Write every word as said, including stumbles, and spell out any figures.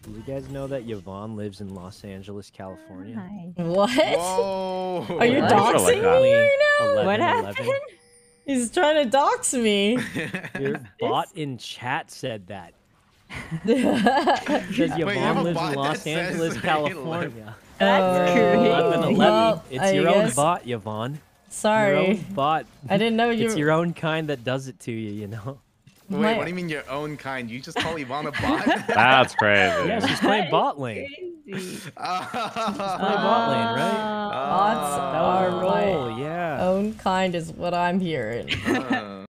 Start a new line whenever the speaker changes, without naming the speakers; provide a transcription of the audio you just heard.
Do you guys know that Yvonne lives in Los Angeles, California?
Hi.
What?
Whoa.
Are you
What?
doxing
Like
me
that.
right now?
eleven,
What
eleven.
happened?
He's trying to dox me.
Your bot in chat said that.
That's
Says
Wait, you have
Yvonne
a
lives
bot
in
that
Los
says
Angeles,
they
California.
That's
crazy.
eleven, eleven.
Well,
It's
I
your own
guess-
bot, Yvonne.
Sorry.
Your own bot.
I didn't know you.
It's your own kind that does it to you, you know?
Wait,
My-
what do you mean your own kind? You just call Yvonne a bot?
That's crazy.
Yeah, she's playing bot lane.
Crazy.
She's playing bot lane, right?
Bots
That was
are
her
my
role, yeah.
own kind is what I'm hearing.
Uh,